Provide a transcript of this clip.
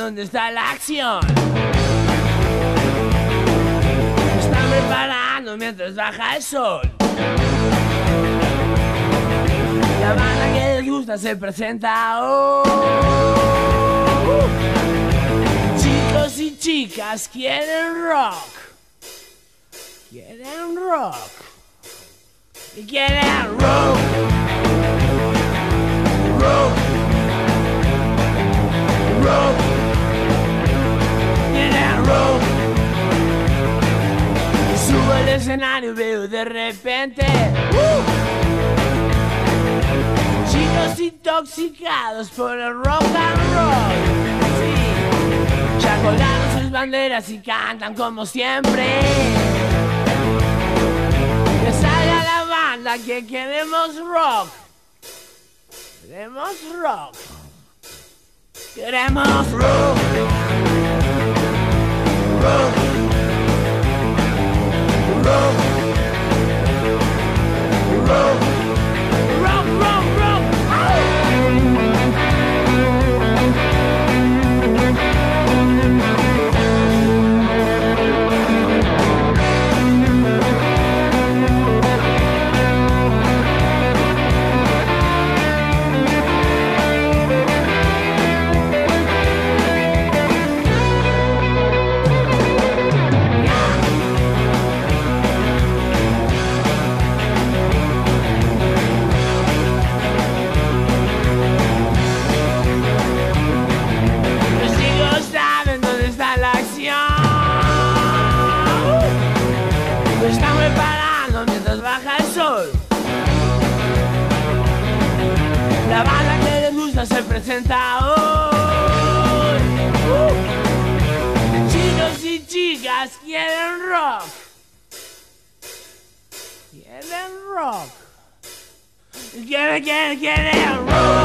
¿dónde está la acción? Están preparando mientras baja el sol. La banda que les gusta se presenta hoy. Chicos y chicas quieren rock. Quieren rock. Y quieren rock. Rock. Rock. Quieren rock. Y subo al escenario y veo de repente chicos intoxicados por el rock and roll. Sí, ya colgaron sus banderas y cantan como siempre. Que salga la banda que queremos rock. Queremos rock. Queremos rock. Rock. Rock. Rock. Rock, rock, rock. Están preparando mientras baja el sol. La banda que les gusta se presenta hoy. Chicos y chicas quieren rock. Quieren rock. Quieren rock.